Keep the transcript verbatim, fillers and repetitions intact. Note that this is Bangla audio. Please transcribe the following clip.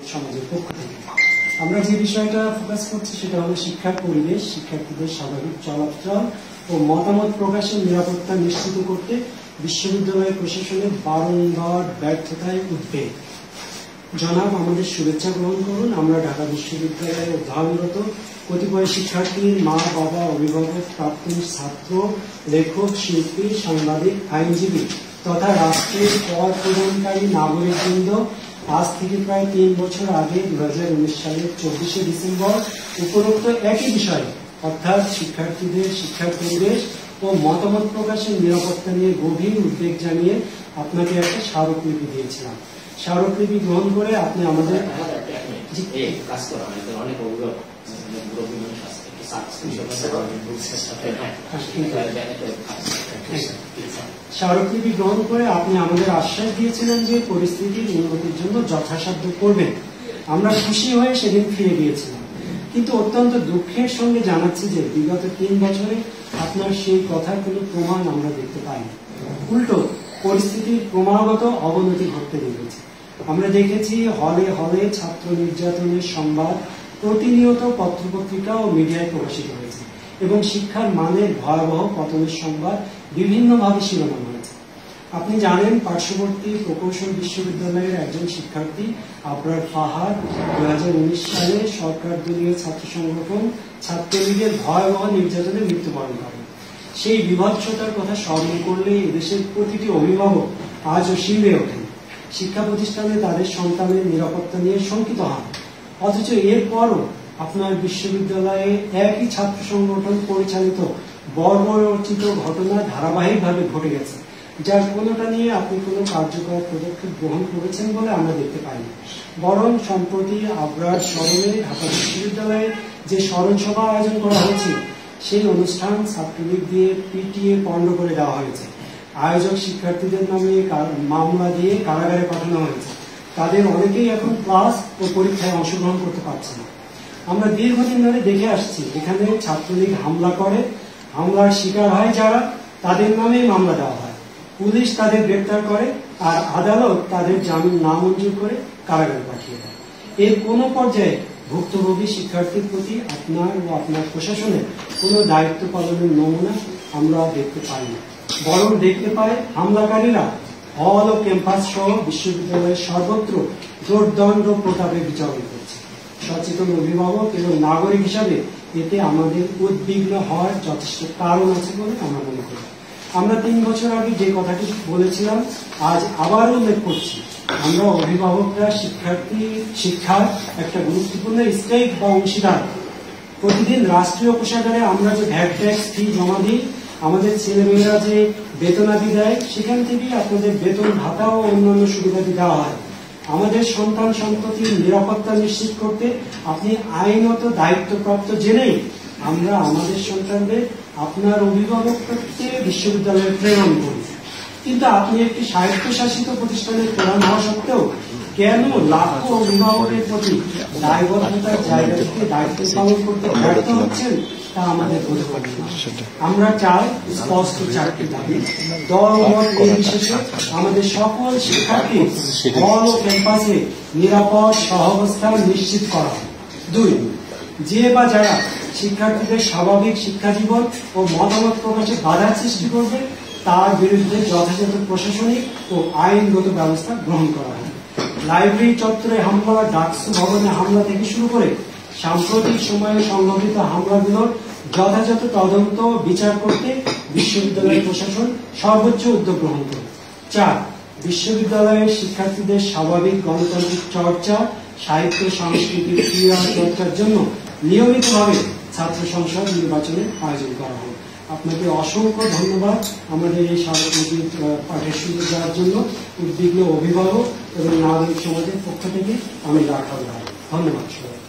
সমাজের পক্ষ থেকে। আমরা যে বিষয়টা ফোকাস করছি সেটা হলো শিক্ষার পরিবেশ, শিক্ষার্থীদের স্বাভাবিক চলাচল ও মতামত প্রকাশের নিরাপত্তা নিশ্চিত করতে বিশ্ববিদ্যালয় প্রশাসনের বারংবার ব্যর্থতায় উদ্বেগ। জনাব, আমাদের শুভেচ্ছা গ্রহণ করুন। আমরা ঢাকা বিশ্ববিদ্যালয়ে অধ্যয়নরত কতিপয় শিক্ষার্থীর মা বাবা, অভিভাবক, প্রাক্তন ছাত্র, লেখক, শিল্পী, সাংবাদিক, আইনজীবী তথা রাষ্ট্রের কর প্রদানকারী নাগরিকবৃন্দ আজ থেকে প্রায় তিন বছর আগে দু হাজার উনিশ সালের চব্বিশে ডিসেম্বর উপরোক্ত একই বিষয়ে অর্থাৎ শিক্ষার্থীদের শিক্ষার পরিবেশ ও মতামত প্রকাশের নিরাপত্তা নিয়ে গভীর উদ্বেগ জানিয়ে আপনাকে একটা স্মারকলিপি দিয়েছিলাম। স্মারকলিপি গ্রহণ করে আপনি আমাদের স্মারকলিপি গ্রহণ করে আপনি আমাদের আশ্বাস দিয়েছিলেন যে পরিস্থিতির উন্নতির জন্য যথাসাধ্য করবেন। আমরা খুশি হয়ে সেদিন ফিরে গিয়েছিলাম, কিন্তু অত্যন্ত দুঃখের সঙ্গে জানাচ্ছি যে বিগত তিন বছরে আপনার সেই কথার কোনো প্রমাণ আমরা দেখতে পাইনি। উল্টো পরিস্থিতির ক্রমাগত অবনতি ঘটতে দেখেছি। আমরা দেখেছি হলে হলে ছাত্র নির্যাতনের সংবাদ প্রতিনিয়ত পত্রপত্রিকা ও মিডিয়ায় প্রকাশিত হয়েছে এবং শিক্ষার মানের ভয়াবহ পতনের সংবাদ বিভিন্নভাবে শিরোনাম হয়েছে। আপনি জানেন, পার্শ্ববর্তী প্রকৌশল বিশ্ববিদ্যালয়ের একজন শিক্ষার্থী আবরার ফাহাদ দু হাজার উনিশ সালে সরকার দলীয় ছাত্র সংগঠন ছাত্রলীগের ভয়াবহ নির্যাতনে মৃত্যুবরণ করেন। সেই বিভৎসতার কথা স্মরণ করলে এদেশের প্রতিটি অভিভাবক আজও শিউরে ওঠেন, শিক্ষা প্রতিষ্ঠানে তাদের সন্তানের নিরাপত্তা নিয়ে শঙ্কিত হন। অথচ এরপরও আপনার বিশ্ববিদ্যালয়ে একই ছাত্র সংগঠন পরিচালিত বর্বরচিত ঘটনা ধারাবাহিকভাবে ঘটে গেছে, যার কোনোটা নিয়ে আপনি কোনো কার্যকর পদক্ষেপ গ্রহণ করেছেন বলে আমরা দেখতে পাইনি। বরং সম্প্রতি আবরার স্মরণে ঢাকা বিশ্ববিদ্যালয়ে যে স্মরণ সভা আয়োজন করা হয়েছিল সেই অনুষ্ঠান ছাত্রলীগ দিয়ে পিটিএ পণ্ড করে দেওয়া হয়েছে। আয়োজক শিক্ষার্থীদের নামে মামলা দিয়ে কারাগারে পাঠানো হয়েছে। তাদের অনেকেই এখন ক্লাস ও পরীক্ষায় অংশগ্রহণ করতে পারছে না। আমরা দীর্ঘদিন ধরে দেখে আসছি, এখানে ছাত্রলীগ হামলা করে, হামলার শিকার হয় যারা, তাদের নামেই মামলা দেওয়া হয়। পুলিশ তাদের গ্রেপ্তার করে আর আদালত তাদের জামিন নামঞ্জুর করে কারাগারে পাঠিয়ে দেয়। এর কোন পর্যায়ে ভুক্তভোগী শিক্ষার্থীর প্রতি আপনার ও আপনার প্রশাসনের কোনো দায়িত্ব পালনের নমুনা আমরা দেখতে পাই না। বরং দেখতে পাই হামলাকারীরা হল ও ক্যাম্পাস সহ বিশ্ববিদ্যালয়ের সর্বত্র জোরদণ্ড প্রতাপে বিচরণ করছে। সচেতন অভিভাবক এবং নাগরিক হিসাবে এতে আমাদের উদ্বিগ্ন হওয়ার যথেষ্ট কারণ আছে বলে আমরা মনে করি। আমরা তিন বছর আগে যে কথাটি বলেছিলাম আজ আবার উল্লেখ করছি। আমরা অভিভাবকরা শিক্ষার্থী শিক্ষার একটা গুরুত্বপূর্ণ স্টেক বা অংশীদার। প্রতিদিন রাষ্ট্রীয় কোষাগারে আমরা যে ভ্যাট ট্যাক্স ফি জমা দিই, আমাদের ছেলেমেয়েরা যে বেতনাদি দেয়, সেখান থেকেই আপনাদের বেতন ভাতা ও অন্যান্য সুবিধাদি দেওয়া হয়। আমাদের সন্তান সন্ততির নিরাপত্তা নিশ্চিত করতে আপনি আইনত দায়িত্বপ্রাপ্ত জেনেই আমরা আমাদের সন্তানদের আপনার অভিভাবক করতে বিশ্ববিদ্যালয়ে প্রেরণ করি। কিন্তু আপনি একটি স্বায়ত্তশাসিত প্রতিষ্ঠানের প্রধান হওয়া সত্ত্বেও কেন লাখো অভিভাবকের প্রতি দায়বদ্ধতার জায়গা থেকে দায়িত্ব পালন করতে ব্যর্থ হচ্ছেন তা আমাদের বোঝা পড়ে না। আমরা চাই স্পষ্ট চারটি দাবি। দল মত নির্বিশেষে আমাদের সকল শিক্ষার্থী হল ও ক্যাম্পাসে নিরাপদ সহাবস্থান নিশ্চিত করা। দুই, যে বা যারা শিক্ষার্থীদের স্বাভাবিক শিক্ষাজীবন ও মতামত প্রকাশে বাধার সৃষ্টি করবে তার বিরুদ্ধে যথাযথ প্রশাসনিক ও আইনগত ব্যবস্থা গ্রহণ করা হয়। লাইব্রেরি চত্বরে হামলা, ডাকসু ভবনে হামলা থেকে শুরু করে সাম্প্রতিক সময়ে সংঘটিত হামলাগুলোর যথাযথ তদন্ত বিচার করতে বিশ্ববিদ্যালয় প্রশাসন সর্বোচ্চ উদ্যোগ গ্রহণ করে। চার, বিশ্ববিদ্যালয়ের শিক্ষার্থীদের স্বাভাবিক গণতান্ত্রিক চর্চা, সাহিত্য, সাংস্কৃতিক ক্রীড়া চর্চার জন্য নিয়মিতভাবে ছাত্র সংসদ নির্বাচনের আয়োজন করা হয়। আপনাকে অসংখ্য ধন্যবাদ আমাদের এই স্মারকলিপি পাঠের সুযোগ দেওয়ার জন্য। উদ্বিগ্ন অভিভাবক এবং নাগরিক সমাজের পক্ষ থেকে আমি রাখাল। ধন্যবাদ সবাই।